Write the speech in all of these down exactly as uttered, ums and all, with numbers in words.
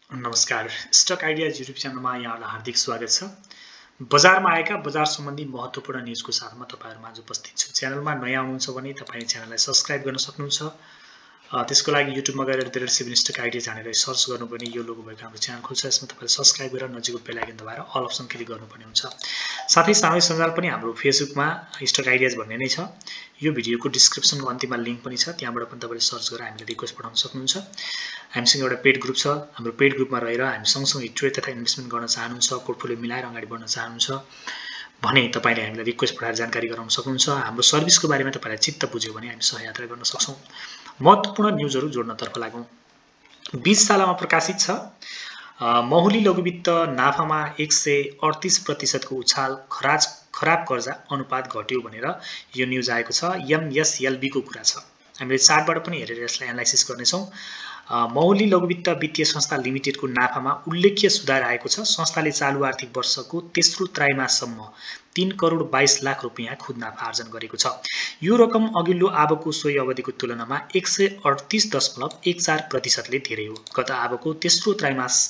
नमस्कार, stock ideas YouTube च्यानलमा यहाँलाई हार्दिक स्वागत छ। बजारमा आएका बजार सम्बन्धी महत्त्वपूर्ण न्युजको साथमा तपाईहरुमा आज उपस्थित छु। च्यानलमा नयाँ हुनुहुन्छ भने तपाईले च्यानललाई सब्स्क्राइब गर्न सक्नुहुन्छ। त्यसको लागि युट्युबमा गएर the red seven stock idea जानेर सर्च गर्नुपर्ने यो लोगो भएको हाम्रो च्यानल खुल्छ। यसमा तपाईले सब्स्क्राइब गरेर नजिकको बेल आइकन दबाएर अल अप्सन क्लिक गर्नुपर्ने हुन्छ। साथै सामाजिक सञ्जाल पनि हाम्रो फेसबुकमा स्टक आइडियाज भन्ने नै छ। यो भिडियोको डिस्क्रिप्सनको अन्तिममा लिंक पनि छ, त्यहाँबाट पनि तपाईले सर्च गरेर हामीलाई रिक्वेस्ट पठाउन सक्नुहुन्छ। हामीसँग एउटा पेड ग्रुप छ। हाम्रो पेड ग्रुपमा रहेर हामी सँगसँगै ट्रेड तथा इन्भेस्टमेन्ट गर्न चाहनुहुन्छ, पोर्टफोलियो मिलाएर अगाडि बढ्न चाहनुहुन्छ भने तपाईले हामीलाई रिक्वेस्ट पठाएर जानकारी गराउन सक्नुहुन्छ। हाम्रो सर्भिसको बारेमा तपाईलाई चित्त बुझ्यो भने हामी सहयात्रा गर्न सक्छौं। महत्त्वपूर्ण न्युजहरू जोड्नतर्फ लागौं। बीस सालमा प्रकाशित छ महुली लघुवित्त नाफामा एक सय अडतीस प्रतिशत को उछाल, खराज खराब कर्जा अनुपात घट्यो भनेर यो न्युज आएको छ। एमएसएलबी को कुरा छ। हामीले चार्टबाट पनि हेरेर यसलाई एनालाइसिस गर्नेछौं। महुली लघुवित्त वित्तीय संस्था लिमिटेडको नाफामा उल्लेख्य सुधार आएको छ। संस्थाले चालु आर्थिक वर्षको तेस्रो त्रैमाससम्म तीन करोड बाइस लाख रुपियाँ खुद नाफा आर्जन गरेको छ। यो रकम अघिल्लो आबको सोही अवधिको तुलनामा एक सय अडतीस दशमलव एक चार प्रतिशतले धेरै हो। गत आबको तेस्रो त्रैमास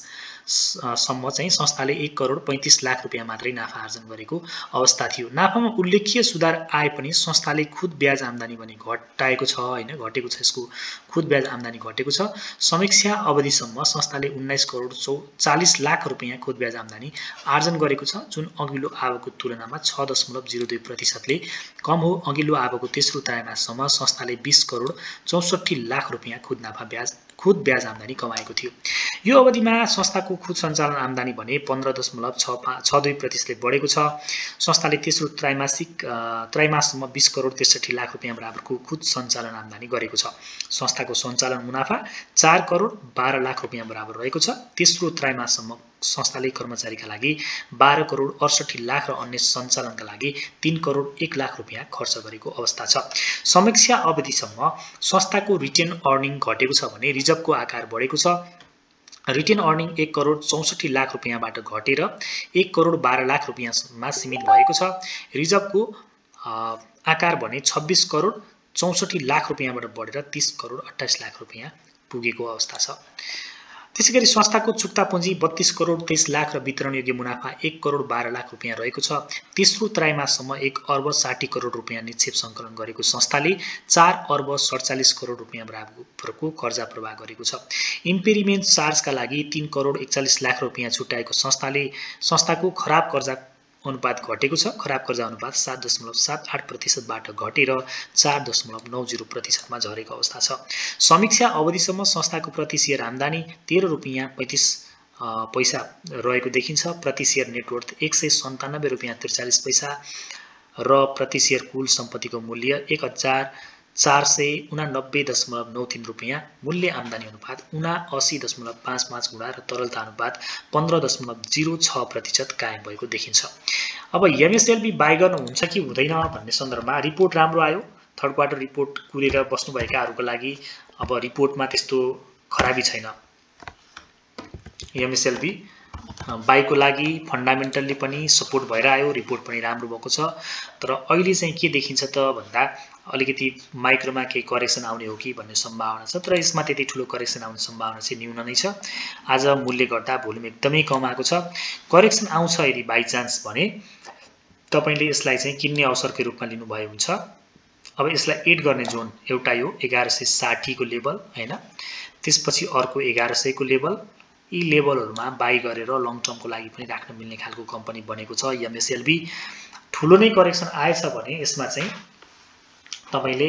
सम्म चाहिँ संस्थाले एक करोड पैंतीस लाख रुपियाँ मात्रै नाफा आर्जन गरेको अवस्था थियो। नाफामा उल्लेख्य सुधार आए पनि संस्थाले खुद ब्याज आम्दानी भने घटाएको छ हैन घटेको छ। यसको खुद ब्याज आम्दानी घटेको छ। समीक्षा अवधिसम्म संस्थाले उन्नाइस करोड चालीस लाख रुपियाँ खुद ब्याज आम्दानी आर्जन गरेको छ, जुन अघिल्लो आबको तुलनामा छ दशमलव शून्य दुई प्रतिशतले कम हो। अघिल्लो आबको तेस्रो त्रैमाससम्म संस्थाले बीस करोड चौसठी लाख रुपियाँ खुद नाफा ब्याज खुद ब्याज आम्दानी कमाएको थियो। यो अवधिमा संस्थाको खुद सञ्चालन आम्दानी भने पन्ध्र दशमलव छ दुई प्रतिशतले बढेको छ। संस्थाले तेस्रो त्रैमासिक त्रैमाससम्म बीस करोड त्रिसठी लाख रुपियाँ बराबरको खुद सञ्चालन आम्दानी गरेको छ। संस्थाको सञ्चालन मुनाफा चार करोड बाह्र लाख रुपियाँ बराबर रहेको छ। तेस्रो त्रैमाससम्म संस्थाले कर्मचारीका लागि बाह्र करोड अडसठी लाख र अन्य सञ्चालनका लागि तीन करोड एक लाख रुपियाँ खर्च गरेको अवस्था छ। समीक्षा अवधिसम्म संस्थाको रिटेन अर्निङ घटेको छ भने रिजर्भको आकार बढेको छ। रिटेन अर्निङ एक करोड चौसठी लाख रुपियाँबाट घटेर एक करोड बाह्र लाख रुपियाँमा सीमित भएको छ। रिजर्भको आकार भने छब्बीस करोड चौसठी लाख रुपियाँबाट बढेर तीस करोड अट्ठाइस लाख रुपियाँ पुगेको अवस्था छ। त्यसैगरी संस्थाको चुक्ता पुँजी बत्तीस करोड तेइस लाख र वितरण योग्य मुनाफा एक करोड बाह्र लाख रुपियाँ रहेको छ। तेस्रो त्रैमाससम्म एक अर्ब साठी करोड रुपियाँ निक्षेप सङ्कलन गरेको संस्थाले चार अर्ब सडचालिस करोड रुपियाँ बराबरको कर्जा प्रवाह गरेको छ। इम्पेरिमेन्ट चार्जका लागि तीन करोड एकचालिस लाख रुपियाँ छुट्याएको संस्थाले संस्थाको खराब कर्जा अनुपात घटेको छ। खराब कर्जा अनुपात सात दशमलव सात आठ प्रतिशतबाट घटेर चार दशमलव नौ शून्य प्रतिशतमा झरेको अवस्था छ। समीक्षा अवधिसम्म संस्थाको प्रति सेयर आम्दानी तेह्र रुपियाँ पैँतिस पैसा रहेको देखिन्छ। प्रति सेयर नेटवर्थ एक सय सन्तानब्बे रुपियाँ त्रिचालिस पैसा र प्रति सेयर कुल सम्पत्तिको मूल्य एक हजार चार सय उनानब्बे दशमलव नौ तीन रुपियाँ। मूल्य आम्दानी अनुपात उनासी दशमलव पाँच पाँच गुणा र तरलता अनुपात पन्ध्र दशमलव शून्य छ प्रतिशत कायम भएको देखिन्छ। अब एमएसएलबी बाई गर्न हुन्छ कि हुँदैन भन्ने सन्दर्भमा रिपोर्ट राम्रो आयो। थर्ड क्वार्टर रिपोर्ट कुरेर बस्नुभएकाहरूको लागि अब रिपोर्टमा त्यस्तो खराबी छैन। एमएसएलबी बाईको लागि फन्डामेन्टल्ली पनि सपोर्ट भएर आयो, रिपोर्ट पनि राम्रो भएको छ। तर अहिले चाहिँ के देखिन्छ त भन्दा अलिकति माइक्रोमा केही करेक्सन आउने हो कि भन्ने सम्भावना छ, तर यसमा त्यति ठुलो करेक्सन आउने सम्भावना चाहिँ न्यून नै छ। आज मूल्य घट्दा भोल्युम एकदमै कम आएको छ। करेक्सन आउँछ यदि बाई चान्स भने तपाईले यसलाई चाहिँ किन्ने अवसरको रूपमा लिनुभयो हुन्छ। अब यसलाई एड गर्ने जोन एउटा यो एघार सय साठी को लेभल हैन, त्यसपछि अर्को एघार सय को लेभल। यी लेभलहरुमा बाई गरेर लङ टर्मको लागि पनि राख्न मिल्ने खालको कम्पनी बनेको छ एमएसएलबी। ठुलो नै करेक्सन आएछ भने यसमा चाहिँ तपाईले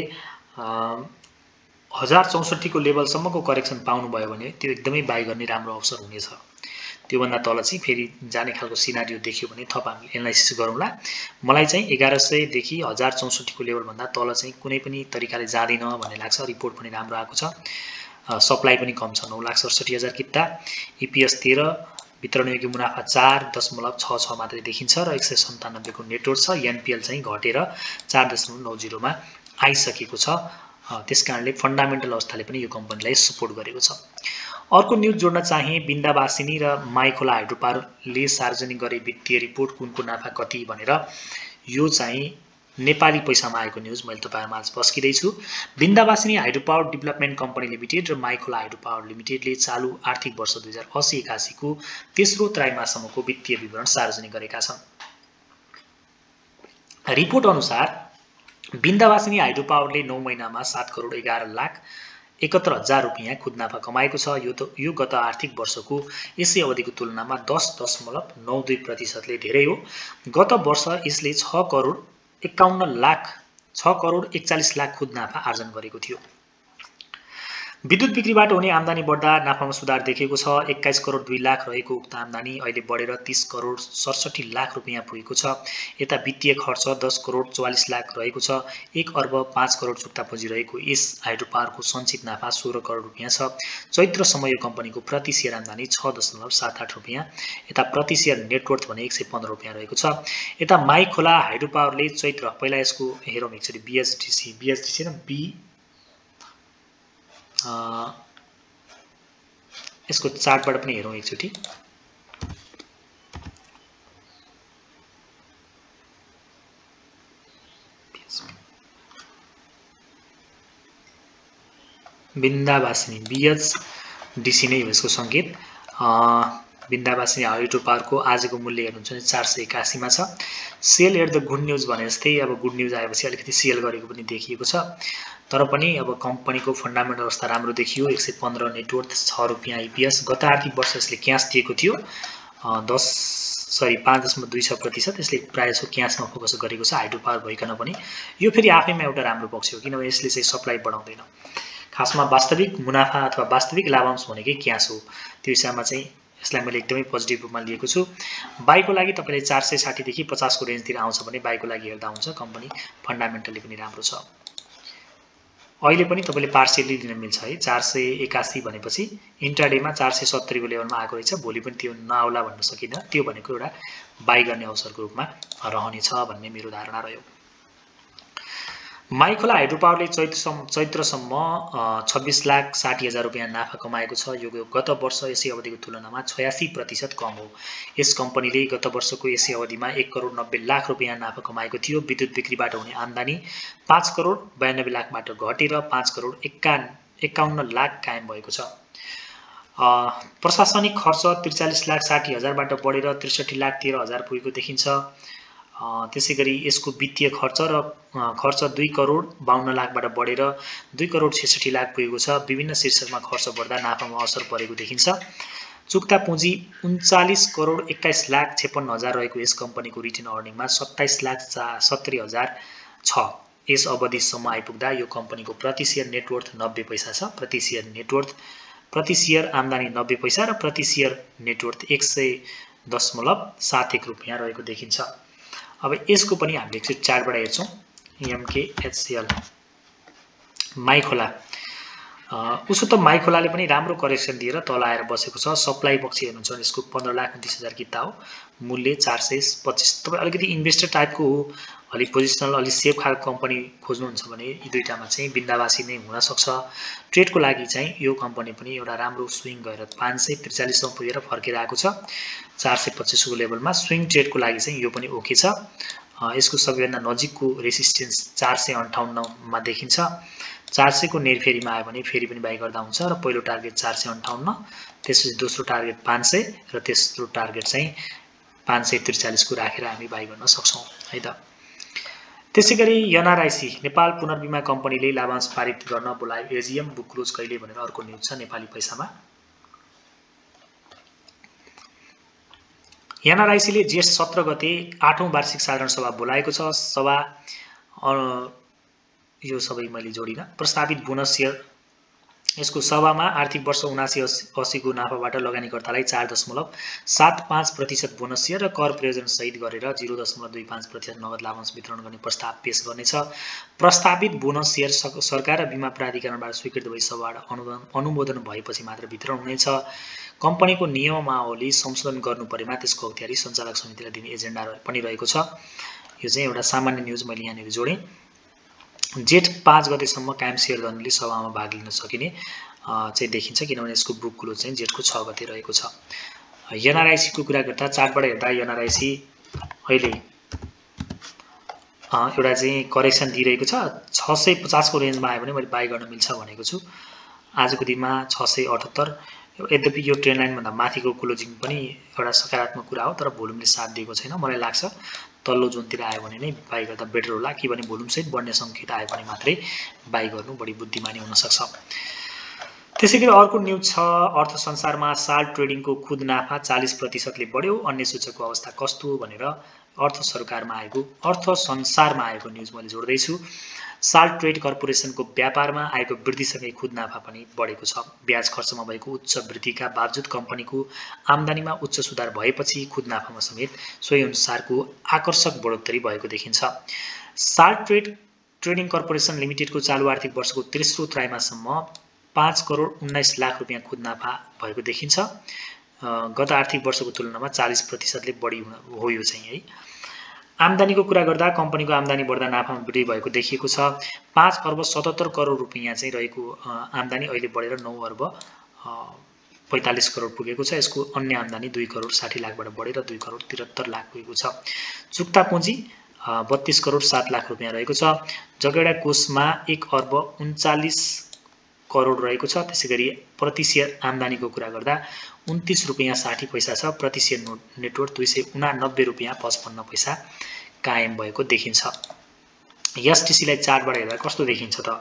हजार चौसठी को लेभलसम्मको करेक्सन पाउनुभयो भने त्यो एकदमै बाई गर्ने राम्रो अवसर हुनेछ। त्योभन्दा तल चाहिँ फेरि जाने खालको सिनारियो देखियो भने थप हामीले एनालाइसिस गरौँला। मलाई चाहिँ एघार सय देखि हजार चौसठी को लेभल भन्दा तल चाहिँ कुनै पनि तरिकाले जाँदैन भन्ने लाग्छ। रिपोर्ट पनि राम्रो आएको छ। सप्लाई पनि कम छ, नौ लाख सडसठी हजार किता। इपिएस तेह्र, वितरण योग्य मुनाफा चार दशमलव छ छ मात्रै देखिन्छ र एक सय सन्तानब्बे को नेटवर्थ छ। एनपिएल चाहिँ घटेर चार दशमलव नौ शून्य मा आइसकेको छ। त्यसकारणले फन्डामेन्टल अवस्थाले पनि यो कम्पनीलाई सपोर्ट गरेको छ। अर्को न्युज जोड्न चाहे बिन्दावासिनी र माइखोला हाइड्रोपावरले सार्वजनिक गरे वित्तीय रिपोर्ट कुनको नाफा कति भनेर। यो चाहिँ नेपाली पैसामा आएको न्युज मैले तपाईहरुमा आज पस्किदै छु। Bindhyabasini hydro power development company limited र माइखोला हाइड्रो पावर लिमिटेडले चालू आर्थिक वर्ष दुई हजार अस्सी एकासी को तेस्रो त्रैमासिकको वित्तीय विवरण सार्वजनिक गरेका छन्। रिपोर्ट अनुसार बिन्दावासिनी हाइड्रो पावरले नौ महिनामा सात करोड एघार लाख एकहत्तर हजार रुपियाँ खुदनाफा कमाएको छ। यो त यो गत आर्थिक वर्षको यसै अवधिको तुलनामा दस दशमलव नौ दुई प्रतिशतले धेरै हो। गत वर्ष यसले छ करोड एकाउन्न लाख छ करोड एकचालिस लाख खुदनाफा आर्जन गरेको थियो। विद्युत बिक्रीबाट हुने आम्दानी बढ्दा नाफामा सुधार देखिएको छ। एक्काइस करोड दुई लाख रहेको उक्त आम्दानी अहिले बढेर तीस करोड सडसठी लाख रुपियाँ पुगेको छ। यता वित्तीय खर्च दस करोड चौवालीस लाख रहेको छ। एक अर्ब पाँच करोड चुक्ता पुँजी रहेको यस हाइड्रो पावरको सञ्चित नाफा सोह्र करोड रुपियाँ छ। चैत्रसम्म यो कम्पनीको प्रति सेयर आम्दानी छ दशमलव सात आठ रुपियाँ, यता प्रति सेयर नेटवर्थ भने एक सय पन्ध्र रुपियाँ रहेको छ। यता माइखोला हाइड्रो पावरले चैत्र पहिला यसको हेरौँ एकचोटि बिएसडिसी बिएसडिसी र बी यसको चार्टबाट पनि हेरौँ एकचोटि। बिन्दावासिनी बिएचडिसी नै हो यसको सङ्केत। बिन्दावासिनी हाइड्रो पावरको आजको मूल्य हेर्नुहुन्छ भने चार सय एकासीमा छ। Sell at the good news भने जस्तै अब गुड न्युज आएपछि अलिकति सेल गरेको पनि देखिएको छ। तर पनि अब कम्पनीको फन्डामेन्टल अवस्था राम्रो देखियो। एक सय पन्ध्र नेटवर्थ, छ रुपियाँ आइपिएस। गत आर्थिक वर्ष यसले क्यास दिएको थियो दस सरी पाँच दशमलव दुई छ प्रतिशत। यसले प्रायः जसो क्यासमा फोकस गरेको छ हाइड्रो पावर भइकन पनि। यो फेरि आफैमा एउटा राम्रो पक्ष हो, किनभने यसले चाहिँ सप्लाई बढाउँदैन। खासमा वास्तविक मुनाफा अथवा वास्तविक लाभांश भनेकै क्यास हो। त्यो हिसाबमा चाहिँ यसलाई मैले एकदमै पोजिटिभ रूपमा लिएको छु। बाईको लागि तपाईँले चार सय साठीदेखि पचासको रेन्जतिर आउँछ भने बाईको लागि हेर्दा हुन्छ। कम्पनी फन्डामेन्टली पनि राम्रो छ। अहिले पनि तपाईँले पार्सियली लिन मिल्छ है। चार सय एकासी भनेपछि इन्ट्राडेमा चार सय सत्तरीको लेभलमा आएको रहेछ। भोलि पनि त्यो नआउला भन्न सकिँदैन। त्यो भनेको एउटा बाई गर्ने अवसरको रूपमा रहनेछ भन्ने मेरो धारणा रह्यो। माइखोला हाइड्रो पावरले चैत्रसम्म चैत्रसम्म छब्बिस लाख साठी हजार रुपियाँ नाफा कमाएको छ। यो गत वर्ष यसै अवधिको तुलनामा छयासी प्रतिशत कम हो। यस कम्पनीले गत वर्षको यसै अवधिमा एक करोड नब्बे लाख रुपियाँ नाफा कमाएको थियो। विद्युत बिक्रीबाट हुने आम्दानी पाँच करोड बयानब्बे लाखबाट घटेर पाँच करोड एकान एकाउन्न लाख कायम भएको छ। प्रशासनिक खर्च त्रिचालिस लाख साठी हजारबाट बढेर त्रिसठी लाख तेह्र हजार पुगेको देखिन्छ। त्यसै गरी यसको वित्तीय खर्च र खर्च दुई करोड बाहन्न लाखबाट बढेर दुई करोड छेसठी लाख पुगेको छ। विभिन्न शीर्षकमा खर्च बढ्दा नाफामा असर परेको देखिन्छ। चुक्ता पुँजी उन्चालिस करोड एक्काइस लाख छेपन्न हजार रहेको यस कम्पनीको रिटेन अर्निङमा सत्ताइस लाख सत्तरी हजार छ। यस अवधिसम्म आइपुग्दा यो कम्पनीको प्रति सेयर नेटवर्थ नब्बे पैसा छ। प्रति सेयर नेटवर्थ प्रति सेयर आम्दानी नब्बे पैसा र प्रति सेयर नेटवर्थ एक सय दशमलव सात एक रुपियाँ रहेको देखिन्छ। अब यसको पनि हामीले एकचोटि चार्टबाट हेर्छौँ। एमकेएचसीएल माइखोला उसो त माइखोलाले पनि राम्रो करेक्सन दिएर तल आएर बसेको छ। सप्लाई पक्ष हेर्नुहुन्छ भने यसको पन्ध्र लाख उन्तिस हजार किता हो। मूल्य चार सय पच्चिस। तपाईँ अलिकति इन्भेस्टर टाइपको हो, अलिक पोजिसनल अलिक सेफ खालको कम्पनी खोज्नुहुन्छ भने यी दुईटामा चाहिँ बिन्दावासी नै हुनसक्छ। ट्रेडको लागि चाहिँ यो कम्पनी पनि एउटा राम्रो स्विङ गएर पाँच सय त्रिचालिससम्म पुगेर फर्केर आएको छ। चार सय पच्चिसको लेभलमा स्विङ ट्रेडको लागि चाहिँ यो पनि ओके छ। यसको सबैभन्दा नजिकको रेसिस्टेन्स चार सय अन्ठाउन्नमा देखिन्छ। चार सय को नेरफेरीमा आयो भने फेरि पनि बाई गर्दा हुन्छ र पहिलो टार्गेट चार सय अन्ठाउन्न, त्यसपछि दोस्रो टार्गेट पाँच सय र तेस्रो टार्गेट चाहिँ पाँच सय त्रिचालिस को राखेर हामी बाई गर्न सक्छौँ है त। त्यसै गरी एनआरआइसी नेपाल पुनर्बिमा कम्पनीले लाभांश पारित गर्न बोलायो। एजिएम बुक क्लोज कहिले भनेर अर्को न्युज छ नेपाली पैसामा। एनआरआइसीले जेठ सत्र गते आठौं वार्षिक साधारण सभा बोलाएको छ। सभा यो सबै मैले जोडिन। प्रस्तावित बोनस सेयर यसको सभामा आर्थिक वर्ष उनासी अस्सी को नाफाबाट लगानीकर्तालाई चार दशमलव सात पाँच प्रतिशत बोनस सेयर र कर प्रयोजन सहित गरेर जीरो दशमलव दुई पाँच प्रतिशत नगद लाभांश वितरण गर्ने प्रस्ताव पेश गर्नेछ। प्रस्तावित बोनस सेयर सरकार र बीमा प्राधिकरणबाट स्वीकृत भई सभाबाट अनुमोदन भएपछि मात्र वितरण हुनेछ। कम्पनीको नियमावली संशोधन गर्नु परेमा त्यसको अख्तियारी सञ्चालक समितिलाई दिने एजेन्डा पनि रहेको छ। यो चाहिँ एउटा सामान्य न्युज मैले यहाँनिर जोडेँ। जेठ पाँच गतेसम्म कायम सेयरधनीले सभामा भाग लिन सकिने चाहिँ देखिन्छ, किनभने यसको बुक क्लोज चाहिँ जेठको छ गते रहेको छ। एनआरआइसी को कुरा गर्दा चार्टबाट हेर्दा एनआरआइसी अहिले एउटा चाहिँ करेक्सन दिइरहेको छ। छ सय पचासको रेन्जमा आयो भने मैले बाई गर्न मिल्छ भनेको छु। आजको दिनमा छ सय अठहत्तर। यद्यपि यो ट्रेन्ड लाइनभन्दा माथिको क्लोजिङ पनि एउटा सकारात्मक कुरा हो, तर भोल्युमले साथ दिएको छैन। मलाई लाग्छ तल्लो जोनतिर आयो भने नै बाई गर्दा बेटर होला, कि भने भोल्युमसहित बढ्ने सङ्केत आयो भने मात्रै बाई गर्नु बढी बुद्धिमानी हुनसक्छ। त्यसैगरी अर्को न्युज छ, अर्थ संसारमा साल ट्रेडिङको खुद नाफा चालीस प्रतिशतले बढ्यो, अन्य सूचकको अवस्था कस्तो भनेर अर्थ सरकारमा आएको अर्थ संसारमा आएको न्युज मैले जोड्दैछु। साल ट्रेड कर्पोरेसनको व्यापारमा आएको वृद्धिसँगै खुद नाफा पनि बढेको छ। ब्याज खर्चमा भएको उच्च वृद्धिका बावजुद कम्पनीको आम्दानीमा उच्च सुधार भएपछि खुद नाफामा समेत सोही अनुसारको आकर्षक बढोत्तरी भएको देखिन्छ। साल ट्रेड ट्रेडिङ कर्पोरेसन लिमिटेडको चालु आर्थिक वर्षको तेस्रो त्रैमाससम्म पाँच करोड उन्नाइस लाख रुपियाँ खुद नाफा भएको देखिन्छ। गत आर्थिक वर्षको तुलनामा चालीस प्रतिशतले बढी हो यो चाहिँ है। आम्दानीको कुरा गर्दा कम्पनीको आम्दानी बढ्दा नाफामा वृद्धि भएको देखिएको छ। पाँच अर्ब सतहत्तर करोड रुपियाँ चाहिँ रहेको आम्दानी अहिले बढेर नौ अर्ब पैँतालिस करोड पुगेको छ। यसको अन्य आम्दानी दुई करोड साठी लाखबाट बढेर दुई करोड त्रिहत्तर लाख पुगेको छ। चुक्ता पुँजी बत्तीस करोड सात लाख रुपियाँ रहेको छ। जगेडा कोषमा एक अर्ब उन्चालिस करोड रहेको छ। त्यसै गरी प्रति सेयर आम्दानीको कुरा गर्दा उन्तिस रुपियाँ साठी पैसा छ। प्रति सेयर नेटवर्थ दुई सय उनानब्बे रुपियाँ पचपन्न पैसा कायम भएको देखिन्छ। एसटिसीलाई चार्टबाट हेर्दा कस्तो देखिन्छ त?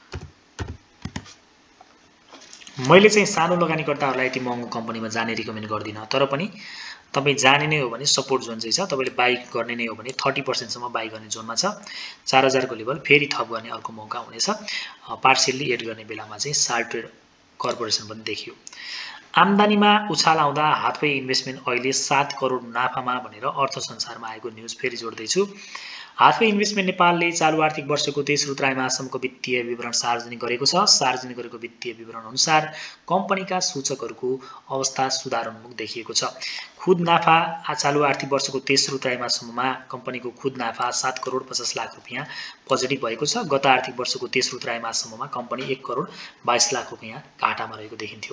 मैले चाहिँ सानो लगानीकर्ताहरूलाई यति महँगो कम्पनीमा जाने रिकमेन्ड गर्दिनँ, तर पनि तपाईँ जाने नै हो भने सपोर्ट जोन चाहिँ छ। तपाईँले बाई गर्ने नै हो भने थर्टी पर्सेन्टसम्म बाई गर्ने जोनमा छ। चार हजारको लेभल फेरि थप गर्ने अर्को मौका हुनेछ। पार्सियल्ली एड गर्ने बेलामा चाहिँ साल ट्रेड कर्पोरेसन पनि देखियो। आम्दानीमा उछाल आउँदा हाथवे इन्भेस्टमेन्ट अहिले सात करोड नाफामा भनेर अर्थ संसारमा आएको न्युज फेरि जोड्दैछु। हाथवे इन्भेस्टमेन्ट नेपालले चालु आर्थिक वर्षको तेस्रो त्रैमासिकको वित्तीय विवरण सार्वजनिक गरेको छ। सार्वजनिक गरेको वित्तीय विवरण अनुसार कम्पनीका सूचकहरूको अवस्था सुधारोन्मुख देखिएको छ। खुद नाफा चालु आर्थिक वर्षको तेस्रो त्रैमासिकमा कम्पनीको खुद नाफा सात करोड पचास लाख रुपियाँ पोजिटिभ भएको छ। गत आर्थिक वर्षको तेस्रो त्रैमासिकमा कम्पनी एक करोड बाइस लाख रुपियाँ घाटामा रहेको देखिन्थ्यो।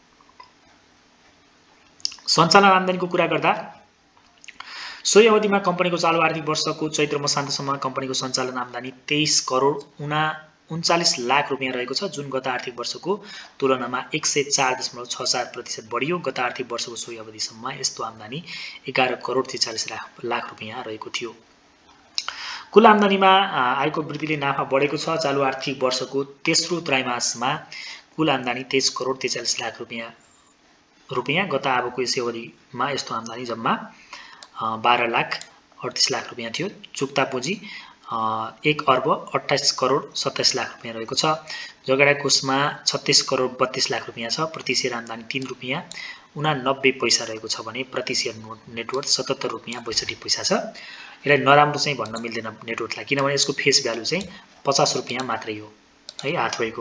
सञ्चालन आम्दानीको कुरा गर्दा सोही अवधिमा कम्पनीको चालु आर्थिक वर्षको चैत्र मसान्तसम्म कम्पनीको सञ्चालन आम्दानी तेइस करोड उना उन्चालिस लाख रुपियाँ रहेको छ, जुन गत आर्थिक वर्षको तुलनामा एक सय चार दशमलव छ चार प्रतिशत बढियो। गत आर्थिक वर्षको सोही अवधिसम्म यस्तो आम्दानी एघार करोड त्रिचालिस लाख रुपियाँ रहेको थियो। कुल आम्दानीमा आएको वृद्धिले नाफा बढेको छ। चालु आर्थिक वर्षको तेस्रो त्रैमासमा कुल आम्दानी तेइस करोड त्रिचालिस लाख रुपियाँ रुपियाँ गत अबको यसै अवधिमा यस्तो आम्दानी जम्मा बाह्र लाख अडतिस लाख रुपियाँ थियो। चुक्ता पुँजी एक अर्ब अट्ठाइस करोड सत्ताइस लाख रुपियाँ रहेको छ। जगेडा कोषमा छत्तीस करोड बत्तीस लाख रुपियाँ छ। प्रति सेयर आम्दानी तीन रुपियाँ उनानब्बे पैसा रहेको छ भने प्रति सेयर नेटवर्थ सतहत्तर रुपियाँ बैसठी पैसा छ। यसलाई नराम्रो चाहिँ भन्न मिल्दैन नेटवर्थलाई, किनभने यसको फेस भ्यालु चाहिँ पचास रुपियाँ मात्रै हो है। हाथवेको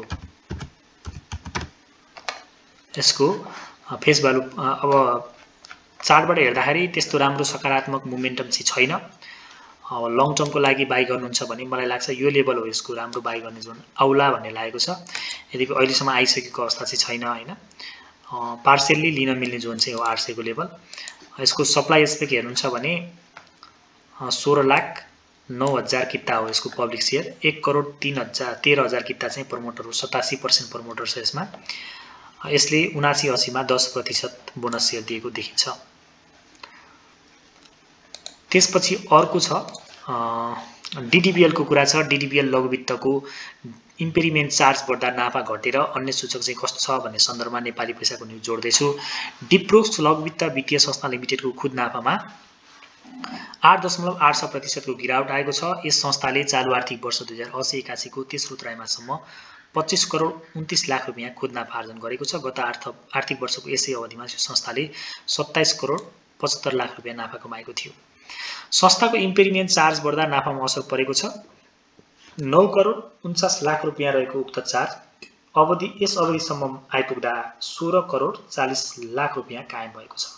यसको फेस भ्यालु अब चार्टबाट हेर्दाखेरि त्यस्तो राम्रो सकारात्मक मोमेन्टम चाहिँ छैन। अब लङ टर्मको लागि बाई गर्नुहुन्छ भने मलाई लाग्छ यो लेभल हो यसको राम्रो बाई गर्ने जोन औला भन्ने लागेको छ। यद्यपि अहिलेसम्म आइसकेको अवस्था चाहिँ छैन होइन। पार्सियल्ली लिन मिल्ने जोन चाहिँ हो आठ सयको लेभल। यसको सप्लाई एस्पेक्ट हेर्नुहुन्छ भने सोह्र लाख नौ हजार किता हो यसको पब्लिक सेयर। एक करोड तीन हजार तेह्र हजार किता चाहिँ प्रमोटर हो। सतासी पर्सेन्ट प्रमोटर छ यसमा। यसले उनासी असीमा दस प्रतिशत बोनस सेयर दिएको देखिन्छ। त्यसपछि अर्को छ डिडिबिएलको कुरा छ। डिडिबिएल लघुवित्तको इम्पेरिमेन्ट चार्ज बढ्दा नाफा घटेर अन्य सूचक चाहिँ कस्तो छ भन्ने सन्दर्भमा नेपाली पैसाको न्युज जोड्दैछु। डिप्रोक्स लघुवित्त वित्तीय संस्था लिमिटेडको खुद नाफामा आठ दशमलव आठ छ प्रतिशतको गिरावट आएको छ। यस संस्थाले चालु आर्थिक वर्ष दुई हजार असी एकासीको तेस्रो त्रैमाससम्म पच्चीस करोड उन्तीस लाख रुपियाँ खुद नाफा आर्जन गरेको छ। गत आर्थिक वर्षको यसै अवधिमा यो संस्थाले सत्ताइस करोड पचहत्तर लाख रुपियाँ नाफा कमाएको थियो। संस्थाको इम्पेरिमेन्ट चार्ज बढ्दा नाफामा असर परेको छ। नौ करोड उन्चास लाख रुपियाँ रहेको उक्त चार्ज अवधि यस अवधिसम्म आइपुग्दा सोह्र करोड चालीस लाख रुपियाँ कायम भएको छ।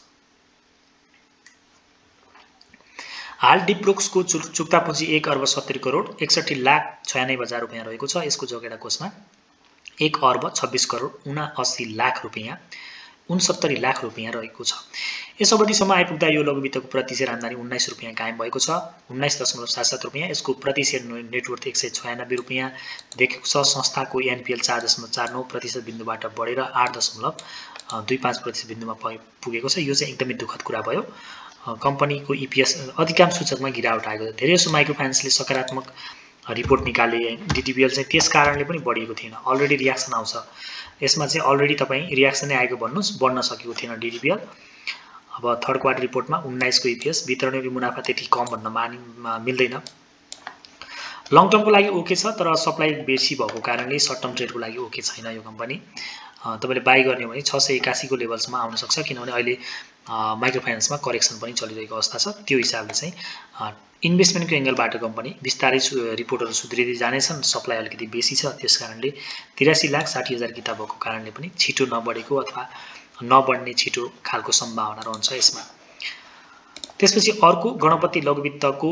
हाल डिप्रोक्सको चुक्ता पुँजी एक अर्ब सत्तरी करोड एकसठी लाख छयानब्बे हजार रुपियाँ रहेको छ। यसको जगेडा कोषमा एक अर्ब छब्बिस करोड उनाअसी लाख रुपियाँ उनसत्तरी लाख रुपियाँ रहेको छ। यस अवधिसम्म आइपुग्दा यो लघुवित्तको प्रति सेयर आम्दानी उन्नाइस रुपियाँ कायम भएको छ, उन्नाइस दशमलव सात सात रुपियाँ। यसको प्रति सेयर नेटवर्थ एक सय छयानब्बे रुपियाँ देखेको छ। संस्थाको एनपिएल चार दशमलव चार नौ प्रतिशत बिन्दुबाट बढेर आठ दशमलव दुई पाँच प्रतिशत बिन्दुमा पुगेको छ। यो चाहिँ एकदमै दुःखद कुरा भयो। कम्पनीको इपिएस अधिकांश सूचकमा गिरावट आएको छ। धेरै जसो माइक्रो फाइनेन्सले सकारात्मक रिपोर्ट निकाले, डिटिबिएल चाहिँ त्यस कारणले पनि बढेको थिएन। अलरेडी रियाक्सन आउँछ यसमा चाहिँ, अलरेडी तपाईँ रियाक्सनै आएको भन्नुहोस्, बढ्न सकेको थिएन डिटिबिएल। अब थर्ड क्वार्टर रिपोर्टमा उन्नाइस को इपिएस, वितरणीय मुनाफा त्यति कम भन्न मानि मिल्दैन। लङ टर्मको लागि ओके छ, तर सप्लाई बेसी भएको कारणले सर्ट टर्म ट्रेडको लागि ओके छैन यो कम्पनी। तपाईँले बाई गर्ने हो भने छ सय एकासी को लेभल्समा आउन सक्छ, किनभने अहिले माइक्रो फाइनेन्समा करेक्सन पनि चलिरहेको अवस्था छ। त्यो हिसाबले चाहिँ इन्भेस्टमेन्टको एङ्गलबाट कम्पनी बिस्तारै रिपोर्टहरू सुध्रिँदै जानेछन्। सप्लाई अलिकति बेसी छ, त्यस कारणले तिरासी लाख साठी हजार किताब भएको कारणले पनि छिटो नबढेको अथवा नबढ्ने छिटो खालको सम्भावना रहन्छ यसमा। त्यसपछि अर्को गणपति लघुवित्तको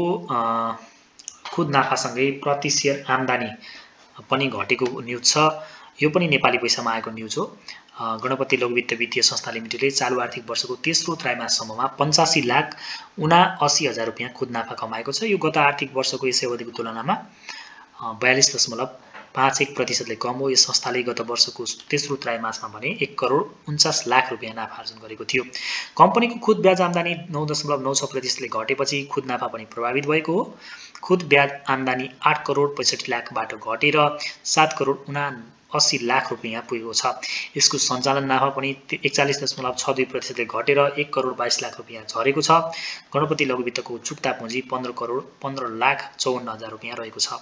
खुद नाफासँगै प्रति सेयर आम्दानी पनि घटेको न्युज छ। यो पनि नेपाली पैसामा आएको न्युज हो। गणपति लघुवित्त वित्तीय संस्था लिमिटेडले चालु आर्थिक वर्षको तेस्रो त्रैमाससम्ममा पञ्चासी लाख उनाअसी हजार रुपियाँ खुद नाफा कमाएको छ। यो गत आर्थिक वर्षको यसै अवधिको तुलनामा बयालिस दशमलव पाँच एक प्रतिशतले कम हो। यस संस्थाले गत वर्षको तेस्रो त्रैमासमा भने एक करोड उन्चास लाख रुपियाँ नाफा आर्जन गरेको थियो। कम्पनीको खुद ब्याज आम्दानी नौ दशमलव नौ छ प्रतिशतले घटेपछि खुद नाफा पनि प्रभावित भएको हो। खुद ब्याज आम्दानी आठ करोड पैँसठी लाखबाट घटेर सात करोड उना अस्सी लाख रुपियाँ पुगेको छ। यसको सञ्चालन नाफा पनि एकचालिस दशमलव छ दुई प्रतिशतले घटेर एक करोड बाइस लाख रुपियाँ झरेको छ। गणपति लघुवित्तको चुक्ता पुँजी पन्ध्र करोड पन्ध्र लाख चौवन्न हजार रुपियाँ रहेको छ।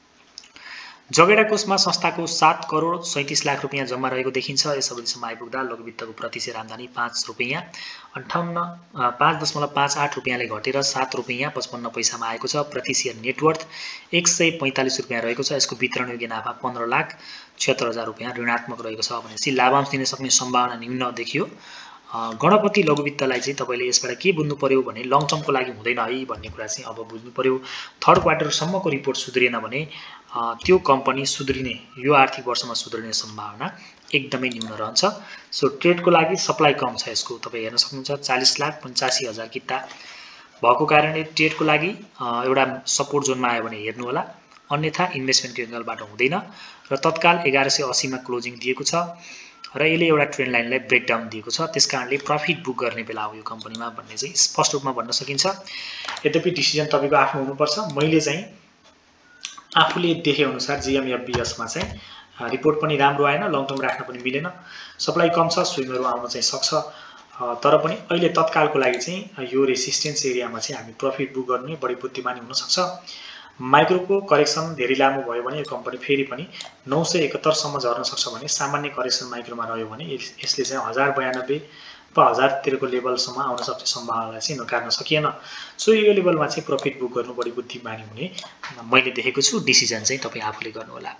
जगेडा कोषमा संस्थाको सात करोड सैँतिस लाख रुपियाँ जम्मा रहेको देखिन्छ। यस अवधिसम्म आइपुग्दा लघुवित्तको प्रति सेयर आम्दानी पाँच रुपियाँ अन्ठाउन्न पाँच दशमलव पाँच आठ रुपियाँले घटेर सात रुपियाँ पचपन्न पैसामा आएको छ। प्रति सेयर नेटवर्थ एक सय पैँतालिस रुपियाँ रहेको छ। यसको वितरण योग्य नाफा पन्ध्र लाख छिहत्तर हजार रुपियाँ ऋणात्मक रहेको छ। भनेपछि लाभांश दिन सक्ने सम्भावना न्यून देखियो। गणपति लघुवित्तलाई चाहिँ तपाईँले यसबाट के बुझ्नु पर्यो भने लङ टर्मको लागि हुँदैन है भन्ने कुरा चाहिँ अब बुझ्नु पर्यो। थर्ड क्वार्टरसम्मको रिपोर्ट सुध्रिएन भने त्यो कम्पनी सुध्रिने, यो आर्थिक वर्षमा सुध्रिने सम्भावना एकदमै न्यून रहन्छ। सो ट्रेडको लागि सप्लाई कम छ यसको, तपाईँ हेर्न सक्नुहुन्छ चालीस लाख पचासी हजार किता भएको कारणले ट्रेडको लागि एउटा सपोर्ट जोनमा आयो भने हेर्नु होला, अन्यथा इन्भेस्टमेन्टको एङ्गलबाट हुँदैन। र तत्काल एघार सय अस्सीमा क्लोजिङ दिएको छ र यसले एउटा ट्रेन्ड लाइनलाई ब्रेकडाउन दिएको छ। त्यसकारणले प्रफिट बुक गर्ने बेला हो यो कम्पनीमा भन्ने चाहिँ स्पष्ट रूपमा भन्न सकिन्छ। यद्यपि डिसिजन तपाईँको आफ्नो हुनुपर्छ। मैले चाहिँ आफूले देखेअनुसार जिएमएफबिएसमा चाहिँ रिपोर्ट पनि राम्रो आएन, लङ टर्म राख्न पनि मिलेन, सप्लाई कम छ, स्विङहरू आउन चाहिँ सक्छ। तर पनि अहिले तत्कालको लागि चाहिँ यो रेसिस्टेन्स एरियामा चाहिँ हामी प्रफिट बुक गर्ने बढी बुद्धिमानी हुनसक्छ। माइक्रोको करेक्सन धेरै लामो भयो भने यो कम्पनी फेरि पनि नौ सय एकहत्तरसम्म झर्न सक्छ भने सामान्य करेक्सन माइक्रोमा रह्यो भने यसले चाहिँ हजार बयानब्बे वा हजारतिरको लेभलसम्म आउन सक्ने सम्भावनालाई चाहिँ नकार्न सकिएन। सो यो लेभलमा चाहिँ प्रफिट बुक गर्नु बढी बुद्धिमानी हुने मैले देखेको छु। डिसिजन चाहिँ तपाईँ आफूले गर्नुहोला।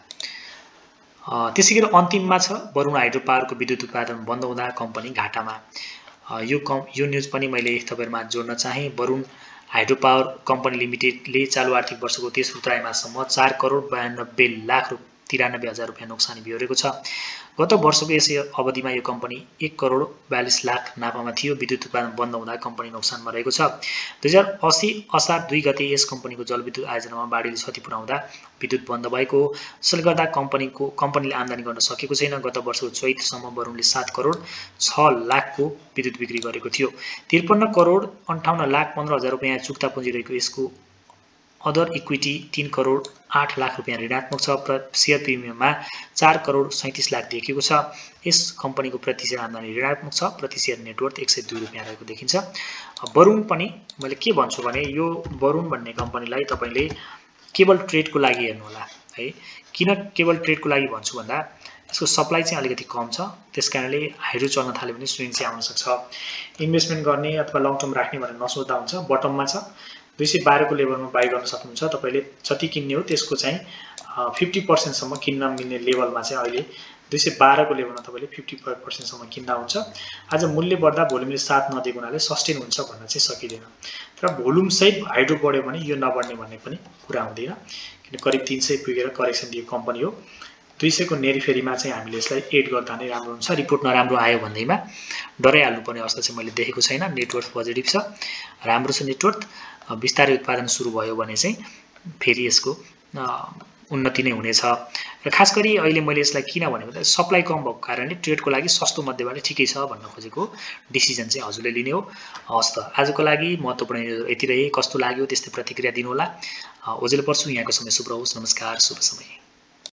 त्यसै गरी अन्तिममा छ वरुण हाइड्रो पावरको विद्युत उत्पादन बन्द हुँदा कम्पनी घाटामा। यो कम यो न्युज पनि मैले तपाईँहरूमा जोड्न चाहेँ। वरुण हाइड्रो पावर कम्पनी लिमिटेडले चालु आर्थिक वर्षको तेस्रो त्रैमाससम्म चार करोड बयानब्बे लाख तिरानब्बे हजार रुपियाँ नोक्सानी बिहोरेको छ। गत वर्षको यसै अवधिमा यो कम्पनी एक करोड बयालिस लाख नाफामा थियो। विद्युत उत्पादन बन्द हुँदा कम्पनी नोक्सानमा रहेको छ। दुई हजार अस्सी असार दुई गते यस कम्पनीको जलविद्युत आयोजनामा बाढीले क्षति पुर्याउँदा विद्युत बन्द भएको हो। यसले गर्दा कम्पनीको कम्पनीले आम्दानी गर्न सकेको छैन। गत वर्षको चैतसम्म वरुणले सात करोड छ लाखको विद्युत बिक्री गरेको थियो। त्रिपन्न करोड अन्ठाउन्न लाख पन्ध्र हजार रुपियाँ चुक्ता पुँजी रहेको यसको अदर इक्विटी तीन करोड आठ लाख रुपियाँ ऋणात्मक छ। प्र सेयर प्रिमियममा चार करोड सैँतिस लाख देखिएको छ। यस कम्पनीको प्रति सेयर आम्दानी ऋणात्मक छ। प्रति सेयर नेटवर्थ एक सय दुई रुपियाँ रहेको देखिन्छ। वरुण पनि मैले के भन्छु भने यो वरुण भन्ने कम्पनीलाई तपाईँले केवल ट्रेडको लागि हेर्नुहोला है। किन केवल ट्रेडको लागि भन्छु भन्दा यसको सप्लाई चाहिँ अलिकति कम छ, त्यसकारणले हाइड्रो चल्न थाल्यो भने स्विङ चाहिँ आउन सक्छ। इन्भेस्टमेन्ट गर्ने अथवा लङ टर्म राख्ने भनेर नसोच्दा हुन्छ। बटममा छ दुई सय बाह्रको लेभलमा बाई गर्न सक्नुहुन्छ। तपाईँले जति किन्ने हो त्यसको चाहिँ फिफ्टी पर्सेन्टसम्म किन्न मिल्ने लेभलमा चाहिँ अहिले दुई सय बाह्रको लेभलमा तपाईँले फिफ्टी फाइभ पर्सेन्टसम्म किन्दा हुन्छ। आज मूल्य बढ्दा भोल्युमले साथ नदिएको हुनाले सस्टेन हुन्छ भन्न चाहिँ सकिँदैन। तर भोल्युम सहित हाइड्रो बढ्यो भने यो नबढ्ने भन्ने पनि कुरा हुँदैन, किन करिब तीन सय पुगेर करेक्सन दिएको कम्पनी हो। दुई सय को नेरीफेरीमा चाहिँ हामीले यसलाई एड गर्दा नै राम्रो हुन्छ। रिपोर्ट नराम्रो आयो भन्दैमा डराइहाल्नुपर्ने अवस्था चाहिँ मैले देखेको छैन। नेटवर्थ पोजिटिभ छ, राम्रो छ नेटवर्थ। बिस्तारै उत्पादन सुरु भयो भने चाहिँ फेरि यसको उन्नति नै हुनेछ। र खास गरी अहिले मैले यसलाई किन भनेको सप्लाई कम भएको कारणले ट्रेडको लागि सस्तो मध्येबाट ठिकै छ भन्न खोजेको डिसिजन चाहिँ हजुरले लिने हो। हस् त आजको लागि महत्त्वपूर्ण यति रहे। कस्तो लाग्यो त्यस्तै प्रतिक्रिया दिनुहोला। ओजेल पर्छु। यहाँको समय शुभ रहोस्। नमस्कार, शुभ समय।